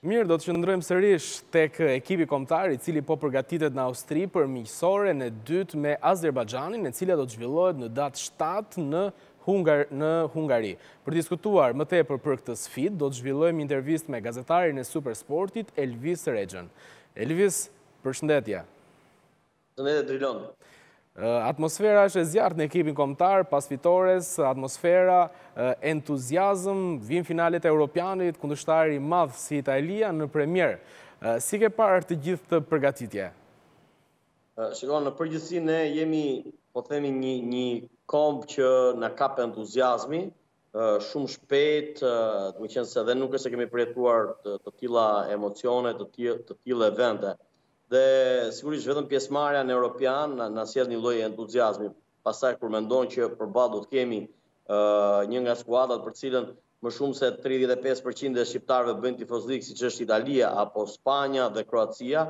Mirë, do të qëndrojmë sërish tek ekipi kombëtar I cili po përgatitet në Austri për miqësoren e dytë me Azerbajxhanin, e cila do të zhvillohet në datë 7 në Hungari. Për diskutuar më tepër për këtë sfidë, do të zhvillojmë intervistë me gazetarin e Supersportit, Elvis Rexhen. Elvis, përshëndetje. Përshëndetje Drilon. Atmosfera është e zjarrt në ekipin kombëtar, pas fitores, atmosfera, entuziazm, vijnë finalet e Europianit, kundërshtari I madh si Italia në premier. Si ke parë të gjithë të përgatitje? Shikon, në përgjithësi ne jemi, po themi, një kombë që na kap entuziazmi, shumë shpejt, duke qenë se dhe nuk është se kemi përjetuar të tilla emocione, të tilla evente. Dhe sigurisht vetëm pjesëmarrja në Europian na sjell një lloj entuziazmi. Pastaj kur mendon që përballë do të kemi një nga skuadrat për cilën më shumë se 35% e shqiptarëve bëjnë tifozlik, siç është Italia apo Spanja dhe Kroacia,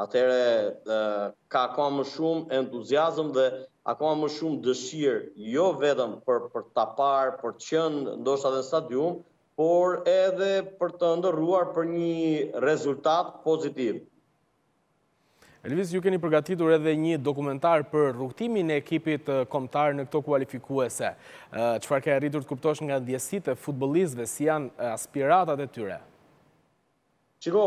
atëherë ka akoma më shumë entuziazëm dhe akoma më shumë dëshirë, jo vetëm për ta parë, për të qenë ndoshta edhe në stadium, por edhe për të ndërruar për një rezultat pozitiv. Elvis, ju keni përgatitur edhe një dokumentar për rrugtimin e ekipit kombëtar në këto kualifikuese. Çfarë ke arritur të kuptosh nga ndjesitë e futbollistëve, si janë aspiratat e tyre? Shiko,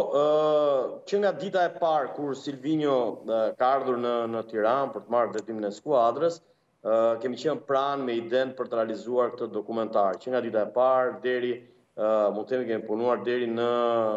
që nga dita e parë kur Silvinho ka ardhur në Tiranë për të marrë drejtimin e skuadrës, kemi qenë pranë me idenë për të realizuar këtë dokumentar. Që nga dita e parë deri mund të themi kemi punuar deri në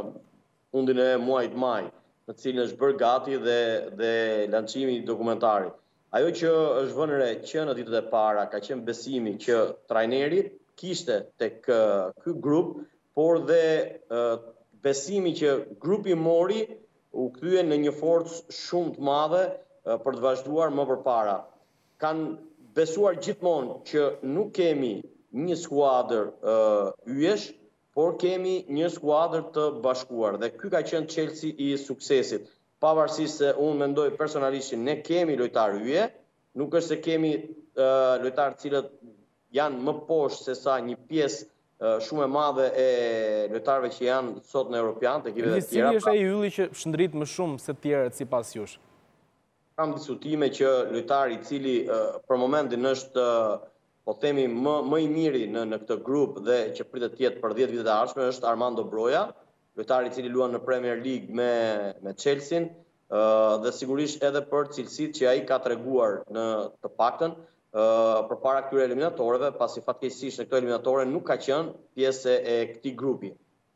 fundin e muajit maj, në cilën është bërë gati dhe lançimi I dokumentarit. Ajo që është vënë re që në ditët e para ka qenë besimi që trajneri kishte tek ky grup, por dhe besimi që grupi mori u kthye në një forcë shumë të madhe për të vazhduar më përpara. Kanë besuar gjithmonë që nuk kemi një skuadër yjesh, por kemi një skuadër të bashkuar. Dhe ky ka qenë çelësi I suksesit. Pavarësisht se unë mendoj personalisht ne kemi lojtarë yje, nuk është se kemi lojtarë të cilët janë më poshtë se sa një pjesë shumë e madhe e lojtarëve që janë sot në Europian, të ekipeve të tjera. Cili është ai ylli që shndrit më shumë se të tjerët sipas jush? Kam diskutime që lojtari I cili për momentin është po themi më I miri në këtë grup dhe që pritet të jetë për 10 vitet e ardhshme është Armando Broja, lojtari I cili luan në Premier League me Chelsea dhe sigurisht edhe për cilësitë që ai ka treguar në të paktën përpara këtyre eliminatorëve, pasi fatkeqësisht në këto eliminatore nuk ka qenë pjesë e këtij grupi.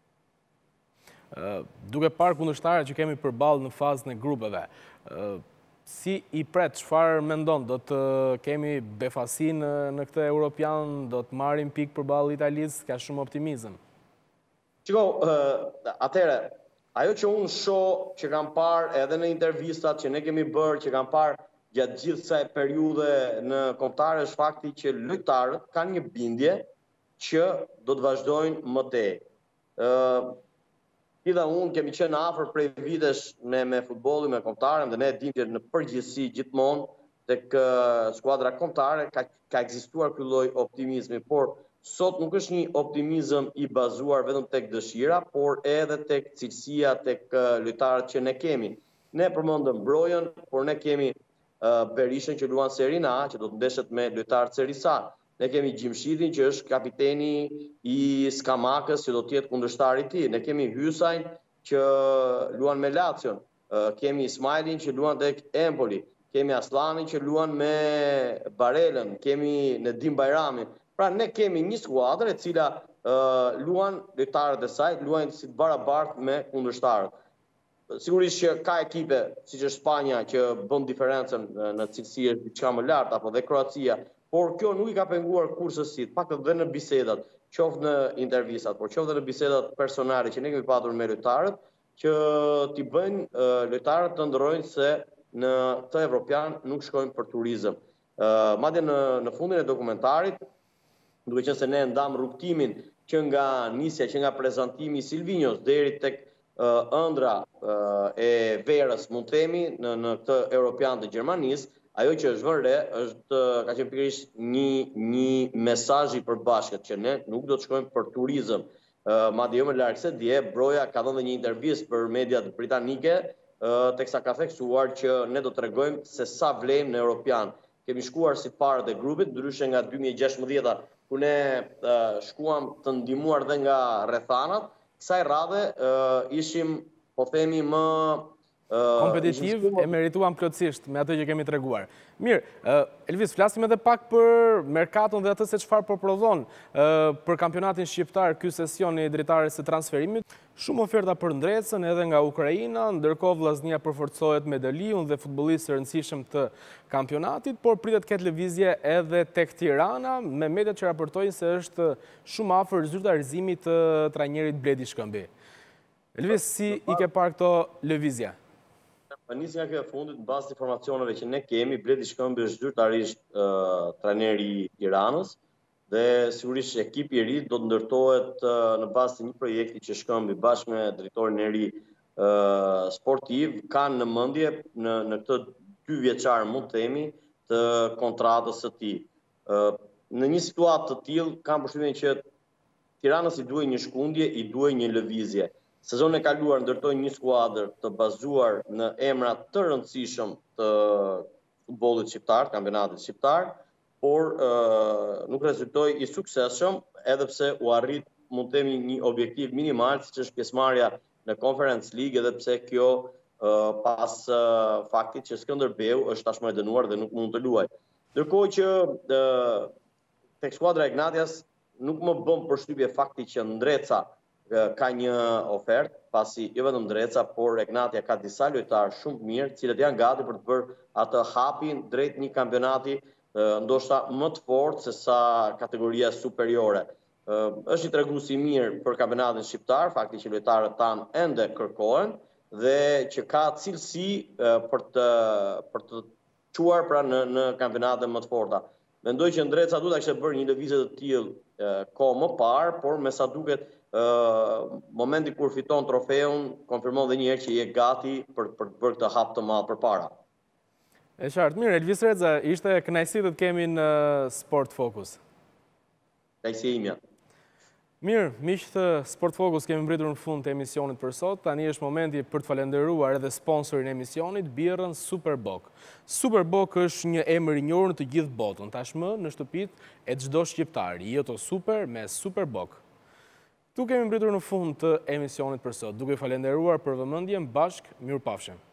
Duke parë kundërshtarët që kemi përballë në fazën e grupeve, si I pret, çfarë mendon, do të kemi befasi në këtë Europian, do të marrim pikë përballë Italisë, ka shumë optimizëm? Shiko, atëre, ajo që unë shoh që kam parë edhe në intervistat që ne kemi bërë, që kam parë gjatë gjithë kësaj periudhe në kombëtar është fakti që lojtarët kanë një bindje që do të vazhdojnë më tej. Ti dhe unë kemi qenë afër prej vitesh me futbollin, me kombëtarën dhe ne e dimë që në përgjithësi gjithmonë tek skuadra kombëtare ka ekzistuar ky lloj optimizmi, por sot nuk është një optimizëm I bazuar vetëm tek dëshira, por edhe tek cilësia, tek lojtarët që ne kemi. Ne përmendëm Brojën, por ne kemi Berishën që luan Serie A, që do të ndeshet me lojtarët Serie A. Ne kemi Gjimshidhin që është kapiteni I Skamakës që do të jetë kundërshtari I tij. Ne kemi Hysajn që luan me Lazio. Kemi Ismailin që luan tek Empoli. Kemi Aslanin që luan me Barelën. Kemi Nedim Bajramin. Pra ne kemi një skuadër e cila luan lojtarët e saj, luajnë si të barabartë me kundërshtarët. Sigurisht që ka ekipe, siç është Spanja, që bën diferencën në cilësi është diçka më lart, apo dhe Kroacia, por kjo nuk I ka penguar kursesit, pak edhe në bisedat, qoftë në intervistat, por qoftë në bisedat personale që ne kemi patur me lojtarët, që t'i bëjnë lojtarët të ndërrojnë se në këtë Evropian nuk shkojnë për turizëm. Madje në fundin e dokumentarit, duke qenë se ne ndam rrugtimin që nga nisja, që nga prezantimi I Silvinhos deri tek ëndra e verës, mund të themi, në këtë Europian të Gjermanisë, ajo që është vënë re ka qenë pikërisht një mesazh I përbashkët që ne nuk do të shkojmë për turizëm. madje jo më larg se dje, Broja ka dhënë një intervistë për mediat britanike, teksa ka theksuar që ne do të tregojmë se sa vlejmë në Europian. Kemi shkuar si parë e grupit, ndryshe nga 2016-a, ku ne shkuam të ndihmuar dhe nga rrethanat. Kësaj radhe ishim, po themi, më kompetitiv e merituam plotësisht me atë që kemi treguar. Mirë, Elvis, flasim edhe pak për merkaton dhe atë se çfarë po prodhon për kampionatin shqiptar ky sesion i dritares së transferimit. Shumë oferta për ndrecën edhe nga Ukraina, ndërkohë Vllaznia përforcohet me Daliun dhe futbollistë rëndësishëm të kampionatit, por pritet ketë lëvizje edhe tek Tirana, me mediat që raportojnë se është shumë afër zyrtarizimit të trajnerit Bledi Shkëmbi. Elvis, si i ke parë këto lëvizje? Nis nga kjo e fundit, në bazë të informacioneve që ne kemi, Bledi Shkëmbi është zyrtarisht trajneri i Tiranës dhe sigurisht ekipi i ri do të ndërtohet në bazë të një projekti që Shkëmbi bashkë me drejtorin e ri sportiv kanë në mendje në këtë 2 vjeçar, mund të themi, të kontratës së tij. Në një situatë të tillë kam përshtypjen që Tiranës i duhet një shkundje, i duhet një lëvizje. Sezonin e kaluar ndërtoi një skuadër të bazuar në emra të rëndësishëm të futbollit shqiptar, kampionatit shqiptar, por nuk rezultoi i suksesshëm, edhe pse u arrit, mund të themi, një objektiv minimal, siç është pjesëmarrja në Conference League, edhe pse kjo pas faktit që Skënderbeu është tashmë e dënuar dhe nuk mund të luajë. Ndërkohë që tek skuadra e Ignatias nuk më bën përshtypje fakti që Ndreca ka një ofertë, pasi jo vetëm Ndreca, por Egnatia ka disa lojtarë shumë të mirë, cilët janë gati për të bërë atë hapin drejt një kampionati ndoshta më të fortë se sa kategoria superiore. Është një tregues i mirë për kampionatin shqiptar, fakti që lojtarët tanë ende kërkohen dhe që ka cilësi për të çuar pra në kampionate më të forta. Mendoj që Ndreca duhet ta kishte bërë një lëvizje të tillë kohë më parë, por me sa duket momenti kur fiton trofeun, konfirmon dhe një herë që je gati për të bërë këtë hap të madh përpara. E qartë, mirë, Elvis Reza, ishte kënaqësi të të kemi në Sport Focus. Kënaqësia ime. Mirë, miqtë të Sport Focus, kemi mbritur në fund të emisionit për sot. Tani është momenti për të falenderuar edhe sponsorin e emisionit, birrën Superboc. Superboc është një emër i njohur në të gjithë botën, tashmë në shtëpitë e çdo shqiptari. Jeto super me Superboc. Tu kemi mbritur në fund të emisionit për sot, duke falenderuar për vëmendjen, bashkë, mirupafshim.